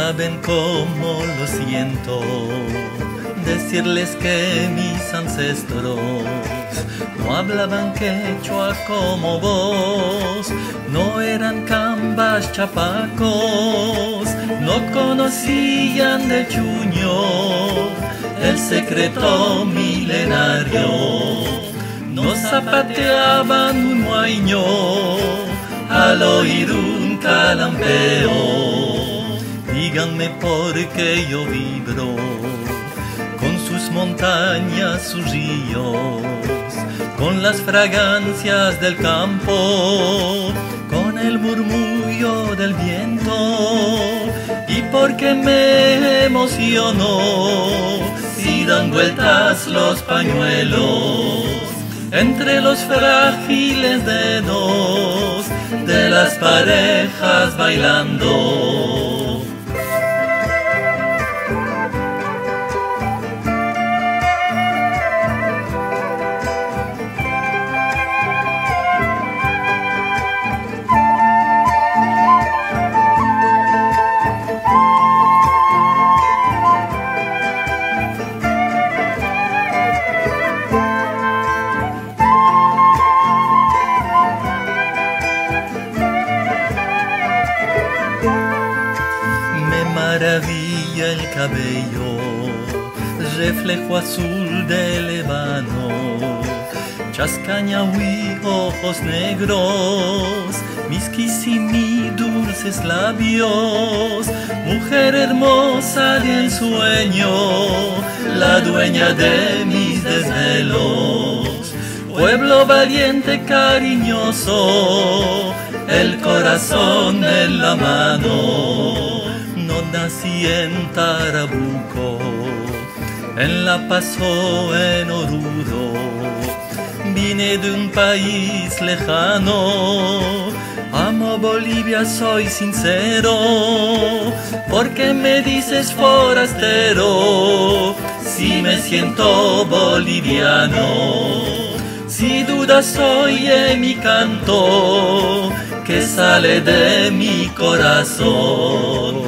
saben cómo lo siento, decirles que mis ancestros no hablaban quechua como vos, no eran cambas chapacos, no conocían de Chuño el secreto milenario, no zapateaban un muaño al oír un calampeo. Díganme por qué yo vibro con sus montañas, sus ríos, con las fragancias del campo, con el murmullo del viento, y porque me emociono si dan vueltas los pañuelos entre los frágiles dedos de las parejas bailando. Maravilla el cabello, reflejo azul del ébano, chascañahui, ojos negros, misquisimi, dulces labios, mujer hermosa de ensueño, la dueña de mis desvelos, pueblo valiente, cariñoso, el corazón en la mano. No nací en Tarabuco, en La Paz o en Oruro, vine de un país lejano, amo Bolivia, soy sincero, porque me dices forastero, si me siento boliviano, si dudas soy en mi canto, que sale de mi corazón.